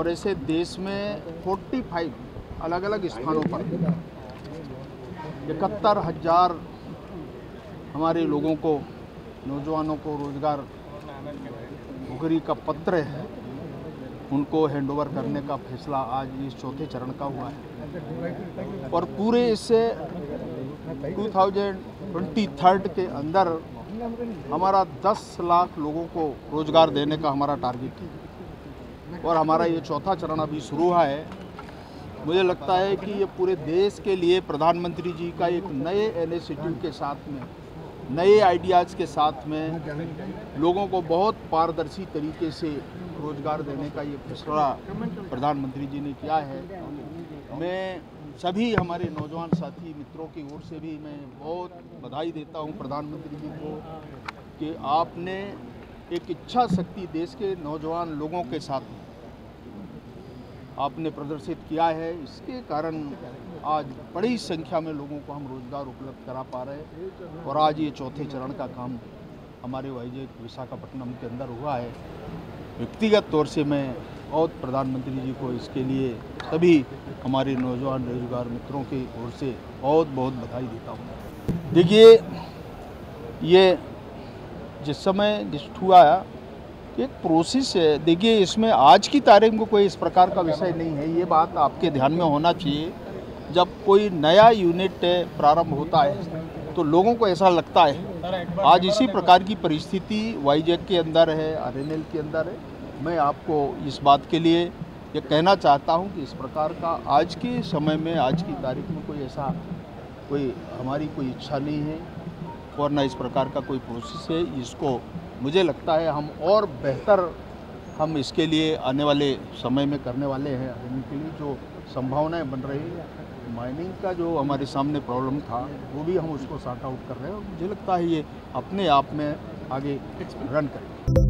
और ऐसे देश में 45 अलग अलग स्थानों पर 71,000 हमारे लोगों को, नौजवानों को रोजगार नौकरी का पत्र है, उनको हैंडओवर करने का फैसला आज इस चौथे चरण का हुआ है। और पूरे इससे 2023 के अंदर हमारा 10 लाख लोगों को रोजगार देने का हमारा टारगेट है और हमारा ये चौथा चरण अभी शुरू हुआ है। मुझे लगता है कि ये पूरे देश के लिए प्रधानमंत्री जी का एक नए इनिशिएटिव के साथ में, नए आइडियाज़ के साथ में लोगों को बहुत पारदर्शी तरीके से रोजगार देने का ये फैसला प्रधानमंत्री जी ने किया है। मैं सभी हमारे नौजवान साथी मित्रों की ओर से भी मैं बहुत बधाई देता हूं प्रधानमंत्री जी को कि आपने एक इच्छा शक्ति देश के नौजवान लोगों के साथ आपने प्रदर्शित किया है। इसके कारण आज बड़ी संख्या में लोगों को हम रोजगार उपलब्ध करा पा रहे हैं और आज ये चौथे चरण का काम हमारे वाईजैक विशाखापट्टनम के अंदर हुआ है। व्यक्तिगत तौर से मैं बहुत प्रधानमंत्री जी को इसके लिए सभी हमारे नौजवान रोजगार मित्रों की ओर से बहुत बहुत बधाई देता हूँ। देखिए, ये जिस समय लिस्ट हुआ एक प्रोसेस है। देखिए, इसमें आज की तारीख में कोई इस प्रकार का विषय नहीं है। ये बात आपके ध्यान में होना चाहिए। जब कोई नया यूनिट प्रारंभ होता है तो लोगों को ऐसा लगता है। आज इसी प्रकार की परिस्थिति वाईजैक के अंदर है, आरएनएल के अंदर है। मैं आपको इस बात के लिए ये कहना चाहता हूँ कि इस प्रकार का आज के समय में, आज की तारीख में कोई ऐसा हमारी कोई इच्छा नहीं है और न इस प्रकार का कोई प्रोसेस है। इसको मुझे लगता है हम और बेहतर हम इसके लिए आने वाले समय में करने वाले हैं। इनके लिए जो संभावनाएं बन रही है, माइनिंग का जो हमारे सामने प्रॉब्लम था वो भी हम उसको सॉर्ट आउट कर रहे हैं और मुझे लगता है ये अपने आप में आगे रन करें।